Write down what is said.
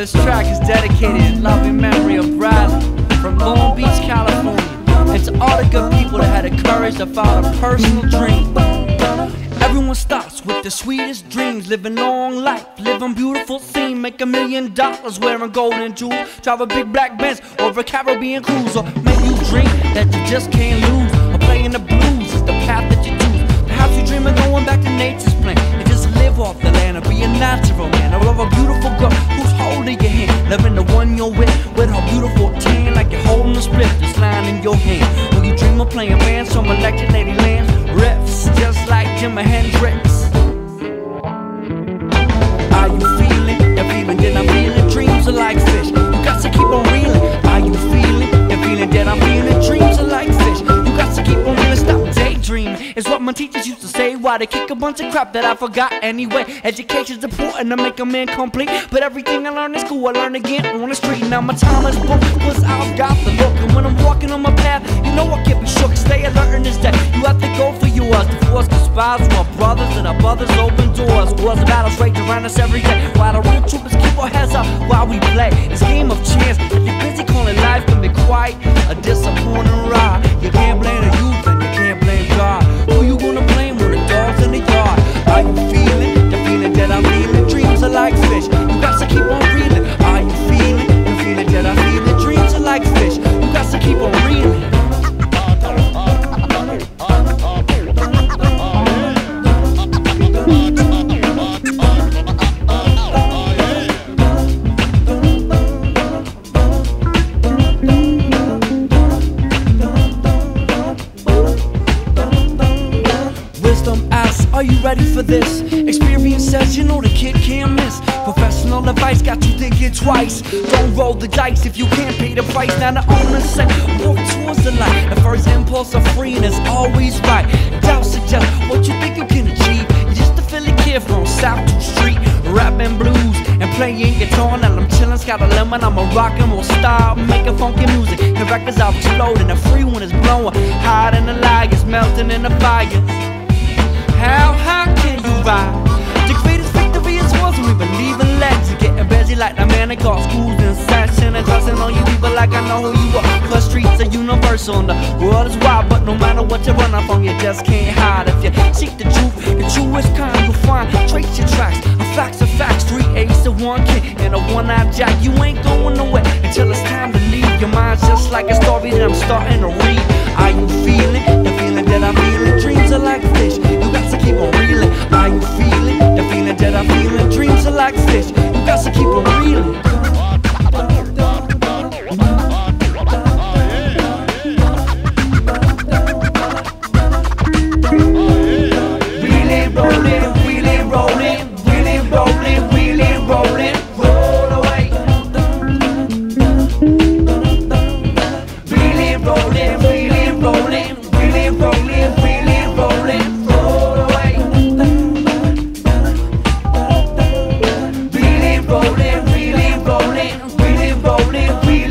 this track is dedicated in loving memory of Bradley from Long Beach, California, and to all the good people that had the courage to follow a personal dream. Everyone starts with the sweetest dreams, living long life, living beautiful scene, make $1 million wearing golden jewels, drive a big black Benz over a Caribbean cruise, or maybe you dream that you just can't lose, or playing the blues is the path that you choose. Perhaps you dream of going back to nature's plan and just live off the land, or be a natural man, or love a beautiful girl who's holding your hand, loving the one you're with her beautiful tan, like you're holding a split, this line in your hand. Or you dream of playing bands from electric lady lands, riffs just like Jimi Hendrix. Are you feeling the feeling that I'm feeling? Dreams are like fish, you got to keep on reeling. Are you feeling the feeling that I'm feeling? Dreams are like fish, you got to keep on reeling. Stop daydreaming is what my teachers used to say. Why they kick a bunch of crap that I forgot anyway. Education's important to make a man complete, but everything I learned in school I learned again on the street. Now my time is booked, cause I've got the look, and when I'm walking on my path, you know I can't be shook. Stay alert in this day, you have to go for yours. The force conspires with our brothers, and our brothers open doors. Wars and battles rage around us every day, while the real troopers keep our heads up while we play. It's a game of chance, if you're busy calling life can be quite a disappointing ride. You can't blame the youth and you can't blame God. Who you gonna blame when the dog's in the yard? Are you feeling the feeling that I'm feeling? Dreams are like fish, you got to keep on reeling. Are you feeling the feeling that I'm feeling? Dreams are like fish, you got to keep on reeling. Are you ready for this? Experience says you know the kid can't miss. Professional advice got you thinking twice. Don't roll the dice if you can't pay the price. Now the owner say walk towards the light. The first impulse of freeing is always right. Doubt suggests what you think you can achieve. You're just a Philly kid from South 2nd Street, rapping blues and playing guitar. Now I'm chillin', got a lemon, I'm a rockin', we'll start making funky music. The records are exploding, the free one is blowing. Hot in the lights, melting in the fires. How high can you ride? The greatest victory is yours when we believe in legends. Getting busy like the man that got schools in session, and trusting on you people like I know who you are. Cause streets are universal and the world is wild, but no matter what you run up on, you just can't hide. If you seek the truest kind you'll find. Trace your tracks, facts are facts. 3 A's to 1 kid and a one-eyed jack. You ain't going nowhere until it's time to leave. Your mind's just like a story that I'm starting to read. Are you feeling the feeling that I'm feeling? Dreams are like fish, you got to keep on reeling. Are you feeling the feeling that I'm feeling? Dreams are like fish, you got to keep on reeling. Wheeling, rolling, wheeling, rolling, wheeling, rolling, wheeling, rolling, roll away. Wheeling, rolling, wheeling, rolling, wheeling, rolling, wheeling, rolling, roll away. Wheeling, rolling, wheeling, rolling, wheeling, rolling, wheeling.